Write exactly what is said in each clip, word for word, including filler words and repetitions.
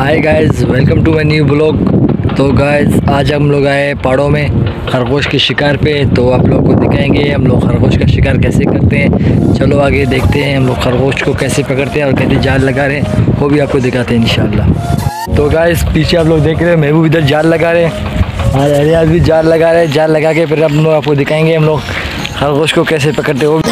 Hi guys, welcome to my new blog. तो guys आज हम लोग आए पहाड़ों में खरगोश के शिकार पे। तो आप लोग को दिखाएंगे हम लोग खरगोश का शिकार कैसे करते हैं। चलो आगे देखते हैं हम लोग खरगोश को कैसे पकड़ते हैं और कैसे जाल लगा रहे हैं, वो भी आपको दिखाते हैं इंशाल्लाह। तो गाइस पीछे आप लोग देख रहे हैं महबूब इधर जाल लगा रहे हैं और अरियाज भी जाल लगा रहे हैं। जाल लगा के फिर हम लोग आपको दिखाएंगे हम लोग खरगोश को कैसे पकड़ते हो।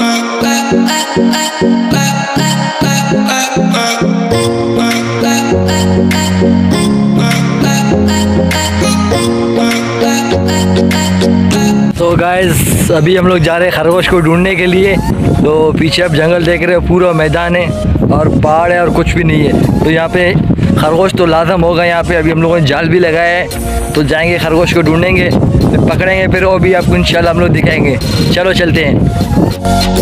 तो गाइस अभी हम लोग जा रहे हैं खरगोश को ढूंढने के लिए। तो पीछे आप जंगल देख रहे हो, पूरा मैदान है और पहाड़ है और कुछ भी नहीं है। तो यहाँ पे खरगोश तो लाजम होगा यहाँ पे। अभी हम लोगों ने जाल भी लगाया है, तो जाएंगे खरगोश को ढूंढेंगे, फिर पकड़ेंगे, फिर वो भी आपको इंशाल्लाह हम लोग दिखाएंगे। चलो चलते हैं।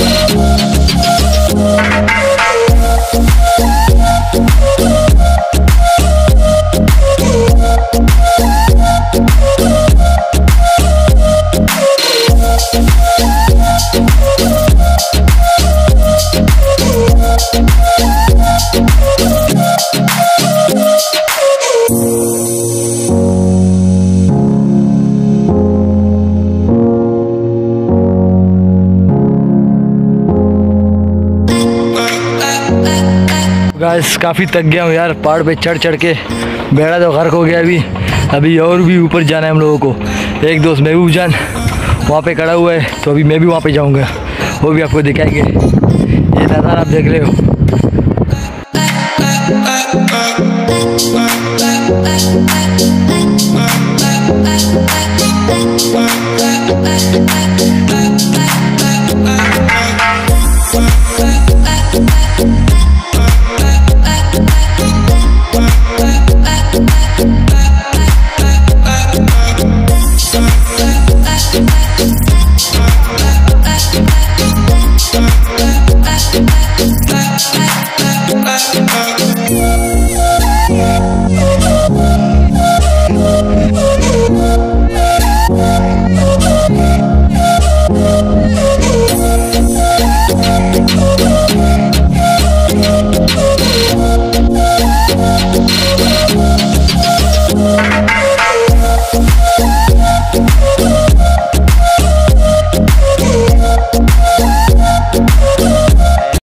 गाइस काफ़ी थक गया हूँ यार, पहाड़ पे चढ़ चढ़ के बेड़ा तो गर्क हो गया। अभी अभी और भी ऊपर जाना है हम लोगों को। एक दोस्त महबूब जान वहाँ पे खड़ा हुआ है, तो अभी मैं भी वहाँ पे जाऊँगा, वो भी आपको दिखाएंगे। ये नज़ारा आप देख रहे हो।